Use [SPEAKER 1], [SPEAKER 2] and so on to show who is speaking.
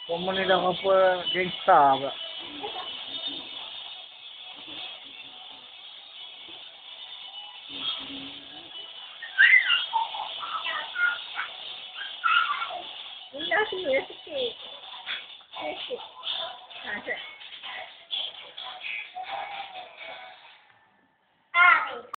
[SPEAKER 1] Komen ni dah apa gangsta pula.
[SPEAKER 2] Indah sini sikit. Sikit. Ha, set.